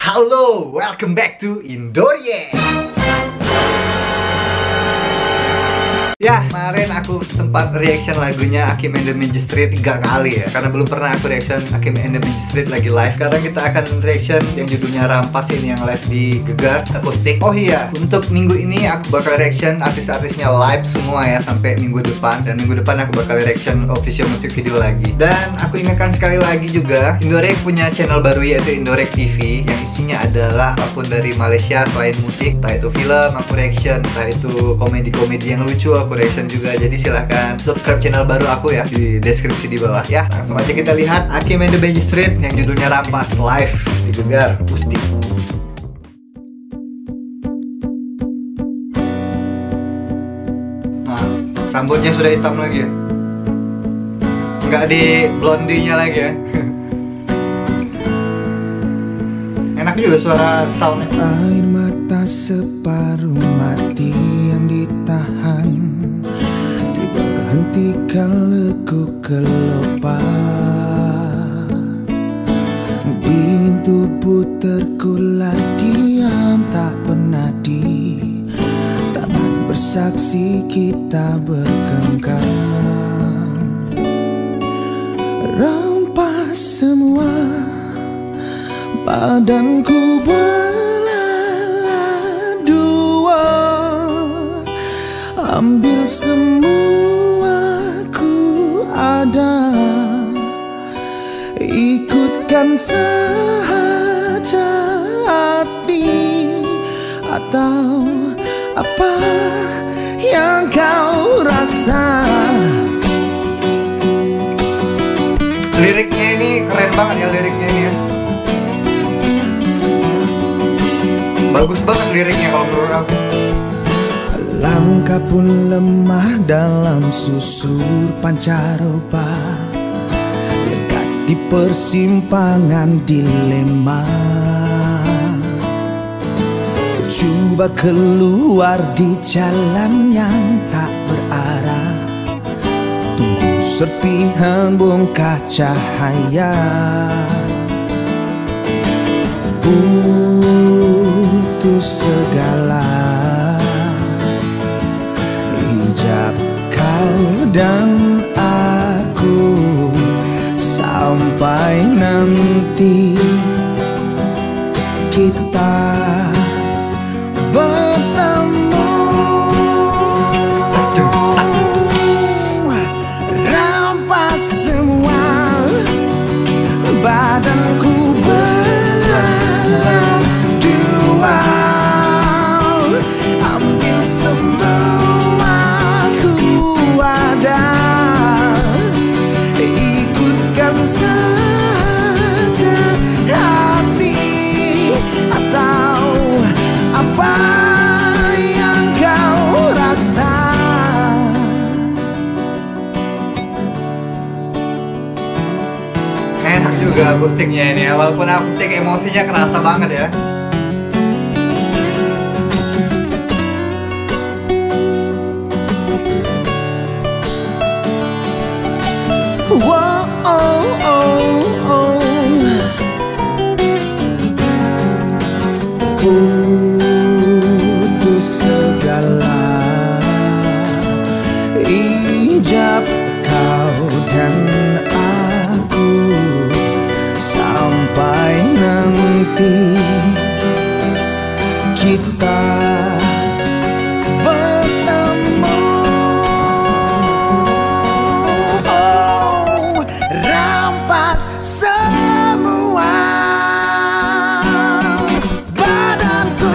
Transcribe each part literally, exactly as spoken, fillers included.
Halo, welcome back to Indoreact. Ya, kemarin aku sempat reaction lagunya Hakim and the Magistrate tiga kali ya. Karena belum pernah aku reaction Hakim and the Magistrate lagi live. Sekarang kita akan reaction yang judulnya Rampas ini, yang live di Gegar Akustik. Oh iya, untuk minggu ini aku bakal reaction artis-artisnya live semua ya, sampai minggu depan. Dan minggu depan aku bakal reaction official music video lagi. Dan aku ingatkan sekali lagi juga, Indoreact punya channel baru yaitu Indoreact T V, yang isinya adalah apapun dari Malaysia selain musik. Entah itu film, aku reaction. Entah itu komedi-komedi yang lucu, aku reaction juga. Jadi silahkan subscribe channel baru aku ya, di deskripsi di bawah ya. Langsung aja kita lihat Hakim and the Magistrate yang judulnya Rampas live di Gegar Akustik. Nah, rambutnya sudah hitam lagi ya, nggak di blondinya lagi ya. Enak juga suara soundnya. Air mata separuh mati yang ditahan, diberhentikan lekuk kelopak. Di tubuh terkulai diam tak pernah di taman bersaksi kita berkengkang. Rampas semua, badanku belalai dua, ambil semua ku ada, ikutkan saja hati atau apa yang kau rasa. Liriknya ini keren banget ya, liriknya ini ya. Bagus banget liriknya kalau menurut aku. Langkah pun lemah dalam susur pancaroba, lekat di persimpangan dilema. Coba keluar di jalan yang tak berarah, tunggu serpihan bongkah cahaya. Putus segala, hijab kau dan aku, sampai nanti kita bertemu. Rampas semua, badanku belalai dua, ambil semua ku ada, ikutkan saja hati atau apa yang kau rasa. Enak juga akustiknya ini ya, walaupun akustik emosinya kerasa banget ya. Wow, oh, oh, oh. Putus segala, hijab kau dan aku, sampai nanti kita bertemu. Oh, rampas semua, badanku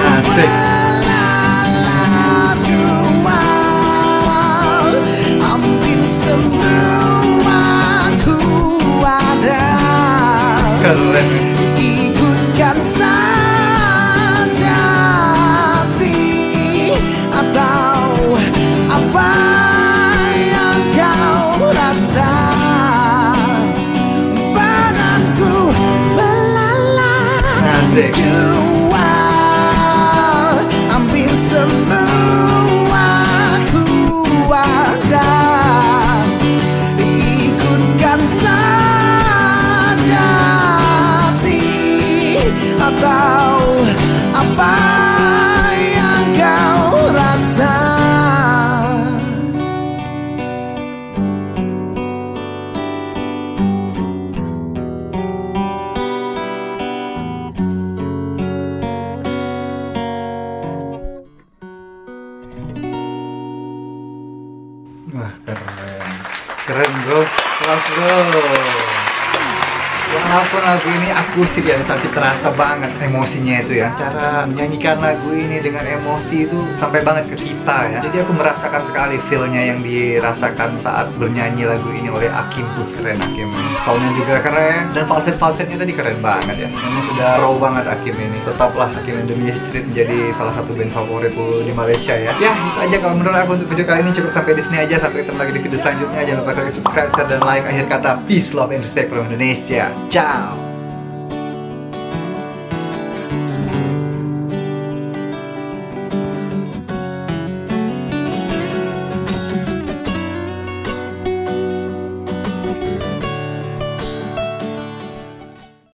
belalai dua, ambil semua ku ada, Keren. ikutkan saja hati atau apa yang kau rasa. Badanku belalai dua, ambil semua ku ada, ikutkan saja hati atau Oh. Walaupun lagu ini akustik ya, tapi terasa banget emosinya itu ya. Cara menyanyikan lagu ini dengan emosi itu sampai banget ke kita ya. Jadi aku merasakan sekali feel-nya yang dirasakan saat bernyanyi lagu ini oleh Akim tuh. Keren Akim. Soundnya juga keren, dan falset-falsetnya tadi keren banget ya. Memang sudah raw banget Akim ini. Tetaplah Hakim and the Magic Street menjadi salah satu band favoritku di Malaysia ya. Ya itu aja kalau menurut aku untuk video kali ini, cukup sampai di sini aja. Sampai ketemu lagi di video selanjutnya. Jangan lupa klik subscribe, share, dan like. Akhir kata, peace, love, and respect from Indonesia. Ciao.